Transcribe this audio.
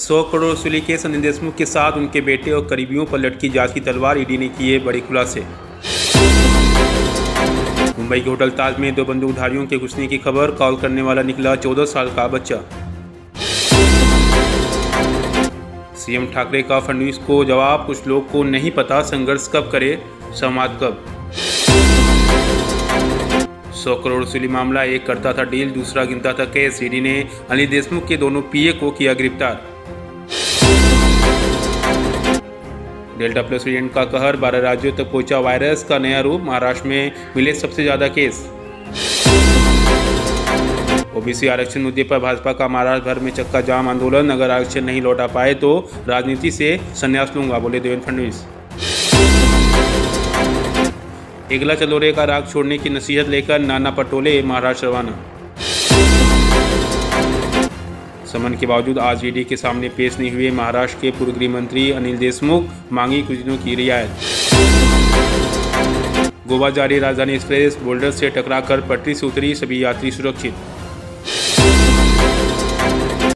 100 करोड़ वसूली केस अनिल देशमुख के साथ उनके बेटे और करीबियों पर लटकी जांच की तलवार, ईडी ने किए बड़े खुलासे। मुंबई के होटल ताज में 2 बंदूकधारियों के घुसने की खबर, कॉल करने वाला निकला 14 साल का बच्चा। सीएम ठाकरे का फडणवीस को जवाब, कुछ लोग को नहीं पता संघर्ष कब करे, संवाद कब। 100 करोड़ वसूली मामला, एक करता था डील, दूसरा गिनता था केस। ईडी ने अनिल देशमुख के दोनों पीए को किया गिरफ्तार। डेल्टा प्लस वेरिएंट का कहर, 12 राज्यों तक पहुंचा वायरस का नया रूप, महाराष्ट्र में मिले सबसे ज्यादा केस। ओबीसी आरक्षण मुद्दे पर भाजपा का महाराष्ट्र भर में चक्का जाम आंदोलन, अगर आरक्षण नहीं लौटा पाए तो राजनीति से संन्यास लूंगा, बोले देवेंद्र फडणवीस। एकला चलोरे का राग छोड़ने की नसीहत लेकर नाना पटोले महाराष्ट्र रवाना। समन के बावजूद आज ईडी के सामने पेश नहीं हुए महाराष्ट्र के पूर्व गृह मंत्री अनिल देशमुख, मांगी कुछ दिनों की रियायत। गोवा जारी राजधानी एक्सप्रेस बोल्डर से टकराकर पटरी से उतरी, सभी यात्री सुरक्षित।